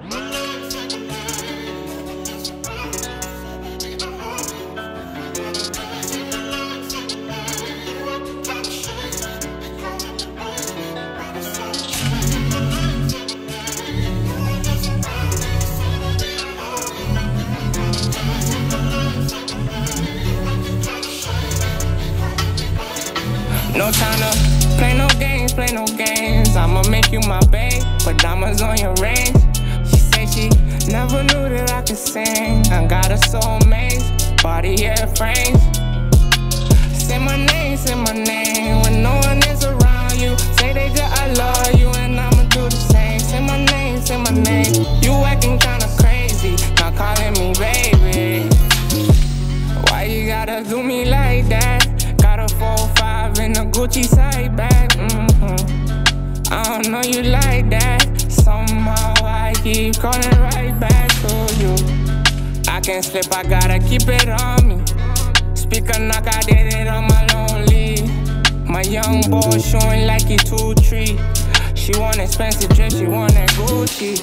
No time to play no games, play no games. I'ma make you my babe, put diamonds on your ring. She say she never knew that I could sing. I got a soulmate, body airframes. Say my name when no one is around you. Say they just I love you and I'ma do the same. Say my name. You acting kinda crazy, not calling me baby. Why you gotta do me like that? Got a 4-5 in a Gucci side bag. I don't know you like that. Somehow I keep calling right back to you. I can't slip, I gotta keep it on me. Speaker knock, I did it on my lonely. My young boy showing like he 2-3. She want expensive dress, she want that Gucci.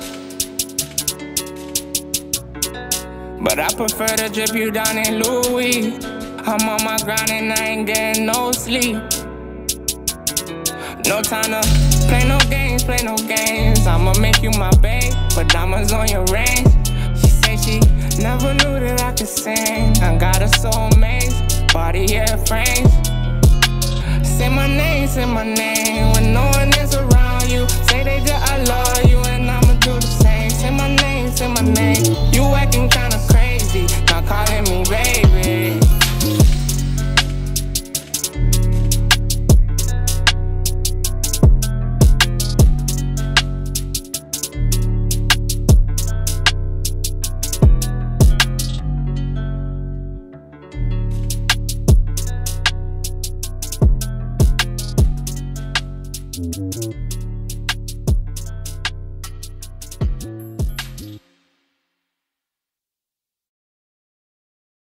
But I prefer to drip you down in Louis. I'm on my grind and I ain't getting no sleep. No time to play no games, play no games. I'ma make you my babe, put diamonds on your ring. She say she never knew that I could sing. I got a soulmate, body airframes. Say my name when no one is around you. Say they just I love you and I'ma do the same. Say my name. You acting kinda crazy, not calling me baby.